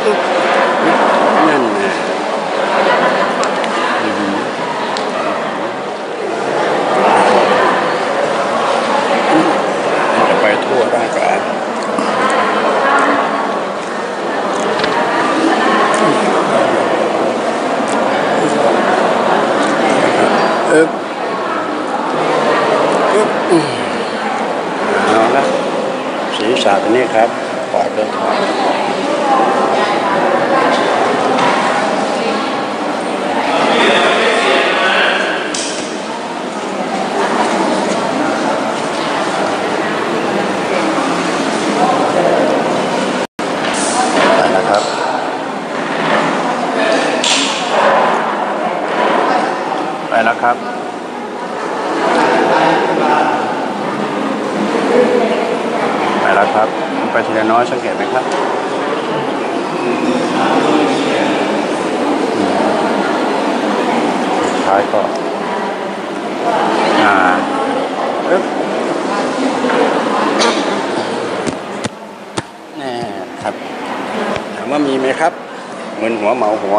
นั่นไงมันจะไปทั่วร่างกายเอาละศีรษะตรงนี้ครับปอดเดินทางไปนะครับไปแล้วครับไปแล้วครับไปทีละน้อยสังเกตไหมครับท้ายก็นี่ครับถามว่ามีไหมครับมึนหัวเมาหัว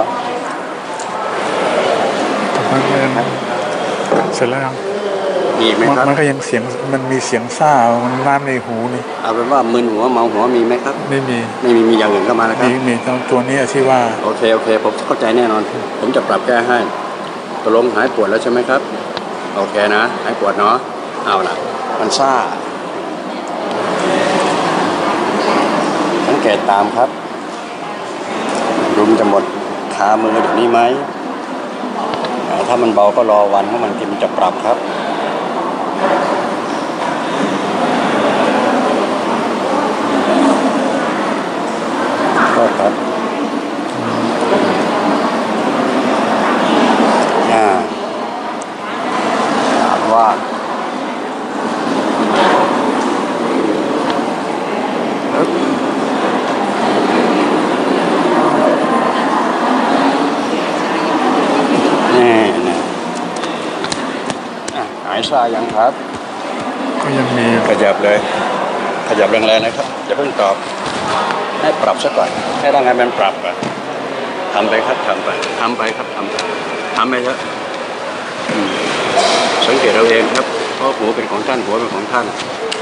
เสร็จแล้วยังมีไหมครับมันก็ยังเสียงมันมีเสียงซ่ามันน้ำในหูนี่เอาเป็นว่ามึนหัวเมาหัวมีไหมครับไม่มีมีอย่างอื่นเข้ามาแล้วครับมีตัวนี้ที่ว่าโอเคผมเข้าใจแน่นอนผมจะปรับแก้ให้ตกลงหายปวดแล้วใช่ไหมครับโอเคนะหายปวดเนาะเอาล่ะมันซ่าสังเกตตามครับรุมจะหมดขามือแบบนี้ไหมถ้ามันเบาก็รอวันเพราะมันจะปรับครับก็ครับถามว่าหายซ่ายังครับก็ยังมีขยับเลยขยับแรงๆนะครับอย่าเพิ่งตอบให้ปรับซะก่อนให้ร่างกายมันปรับก่อนทำไปครับทำไปครับทำไปเถอะสังเกตเราเองครับเพราะหัวเป็นของท่านหัวเป็นของท่าน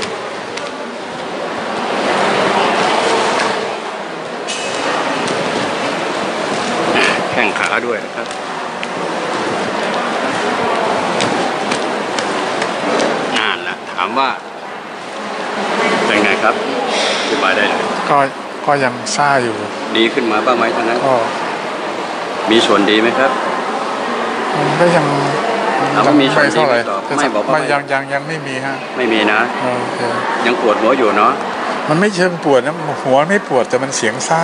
แข้งขาด้วยนะครับถามว่าเป็นไงครับอธิบายได้เลยก็ยังซ่าอยู่ดีขึ้นมาบ้างไหมท่านนั้นก็มีส่วนดีไหมครับมันก็ยังมีส่วนดีไม่บอกว่ายังไม่มีฮะไม่มีนะยังปวดหัวอยู่เนาะมันไม่เชิงปวดนะหัวไม่ปวดแต่มันเสียงซ่า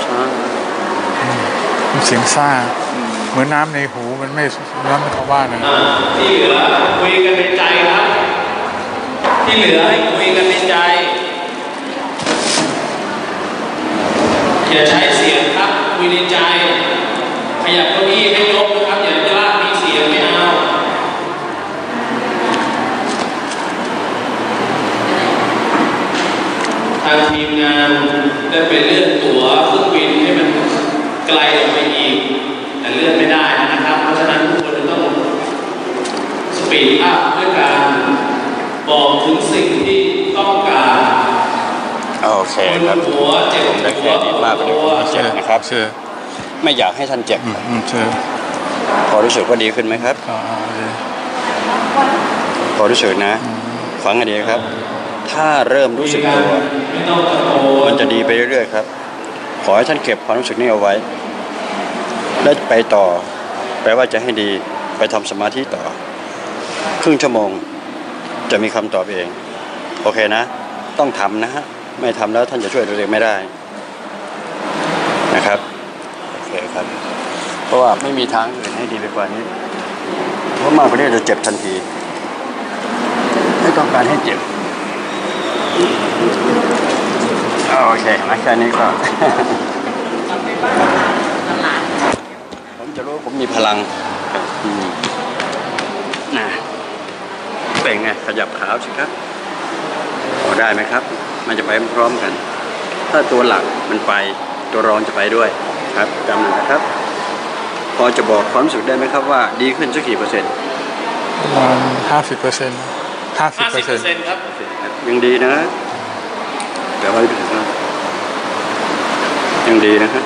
มันเสียงซ่าเหมือนน้ำในหูมันไม่น้ำเขาว่านะที่เหลือคุยกันในใจครับที่เหลือให้คุยกันในใจอย่าใช้เสียงครับคุยในใจขยับเก้าอี้ให้ยกนะครับอย่าลากมีเสียงไม่เอาทางทีมงานได้ไปเลื่อนตั๋วเครื่องบินให้มันไกลออกไปอีกแต่เลื่อนไม่ได้นะครับเพราะฉะนั้นทุกคนต้องสปีดอัพด้วยการบอกถึงสิ่งที่ต้องการโอเคครับผมได้แค่นี้มากเป็นพิเศษนะครับไม่อยากให้ท่านเจ็บพอรู้สึกว่าดีขึ้นไหมครับพอรู้สึกนะฟังให้ดีครับถ้าเริ่มรู้สึกตัวมันจะดีไปเรื่อยๆครับขอให้ท่านเก็บความรู้สึกนี้เอาไว้และไปต่อแปลว่าจะให้ดีไปทำสมาธิต่อครึ่งชั่วโมงจะมีคำตอบเองโอเคนะต้องทำนะฮะไม่ทำแล้วท่านจะช่วยตัวเองไม่ได้นะครับโอเคครับเพราะว่าไม่มีทางอื่นให้ดีไปกว่านี้เพราะมากกว่านี้จะเจ็บทันทีไม่ต้องการให้เจ็บโอเคนะแค่นี้ก็ผมจะรู้ผมมีพลังนะเป็นไงขยับขาสิครับพอได้ไหมครับมันจะไปพร้อมกันถ้าตัวหลักมันไปตัวรองจะไปด้วยครับจำหน่อยนะครับ พอจะบอกความรู้สึกได้ไหมครับว่าดีขึ้นสักกี่เปอร์เซ็นต์ประมาณ50% 50% ครับยังดีนะแต่ว่าถึงนะยังดีนะครับ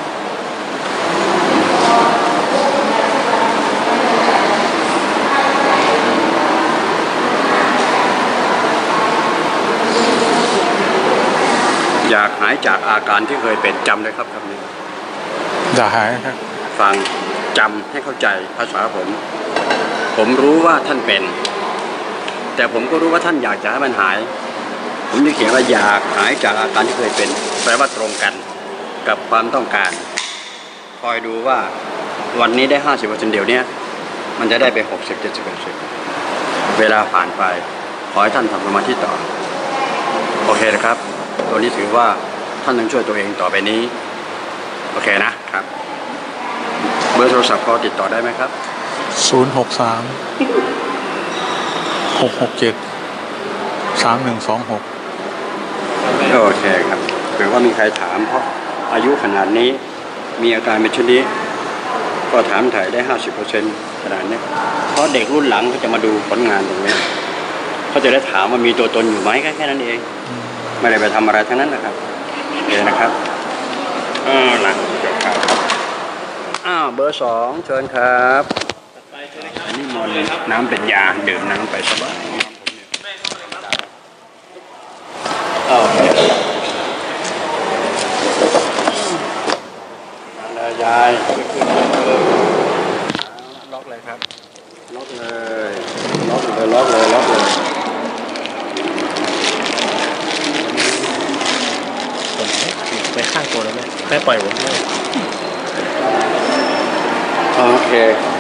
อยากหายจากอาการที่เคยเป็นจำเลยครับคำนี้อย่าหายครับฟังจำให้เข้าใจภาษาผมรู้ว่าท่านเป็น แต่ผมก็รู้ว่าท่านอยากจะให้มันหาย ผมจะเขียนว่าอยากหายจากอาการที่เคยเป็นแปลว่าตรงกันกับความต้องการคอยดูว่าวันนี้ได้ 50% เดี๋ยวนี้มันจะได้ไป 60-70% เวลาผ่านไปขอให้ท่านทำสมาธิต่อโอเคนะครับตัวนี้ถือว่าท่านต้องช่วยตัวเองต่อไปนี้โอเคนะครับเบอร์โทรศัพท์พอติดต่อได้ไหมครับ 063 667 3126 โอเคครับเผื่อว่ามีใครถามเพราะอายุขนาดนี้มีอาการเป็นเช่นนี้ก็ถามถ่ายได้ 50% ขนาดนี้เพราะเด็กรุ่นหลังเขาจะมาดูผลงานตรงนี้เขาจะได้ถามว่ามีตัวตนอยู่ไหมแค่นั้นเองไม่ได้ไปทำอะไรทั้งนั้นนะครับโอเคนะครับหลังจบครับเบอร์ 2เชิญครับไปเชิญเลยครับอันนี้มนต์น้ำเป็นยาดื่มน้ำไปสบายโอเคยายล็อกเลยครับล็อกเลยล็อกเลยล็อกเลยล็อกเลยไปข้างตัวแล้วแม่ปล่อยผมเลยโอเค